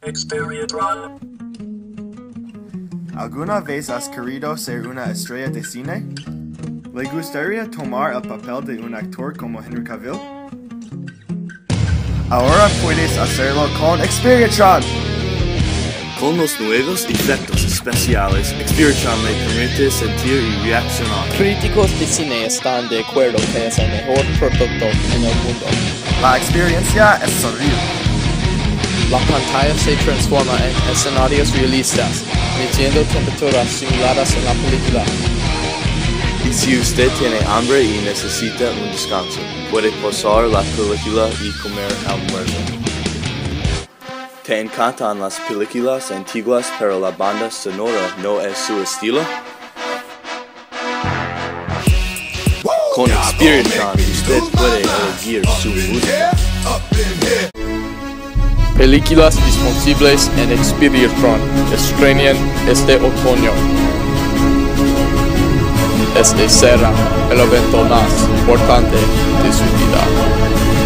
Experiatron. ¿Alguna vez has querido ser una estrella de cine? ¿Le gustaría tomar el papel de un actor como Henry Cavill? Ahora puedes hacerlo con Experiatron. Con los nuevos efectos especiales, Experiatron le permite sentir y reaccionar. Críticos de cine están de acuerdo que es el mejor producto en el mundo. La experiencia es surreal. La pantalla se transforma en escenarios realistas, metiendo temperaturas simuladas en la película. Y si usted tiene hambre y necesita un descanso, puede pausar la película y comer almuerzo. ¿Te encantan las películas antiguas pero la banda sonora no es su estilo? Con Experiatron usted puede elegir su música. Películas disponibles en Experiatron estrenan este otoño. Este será el evento más importante de su vida.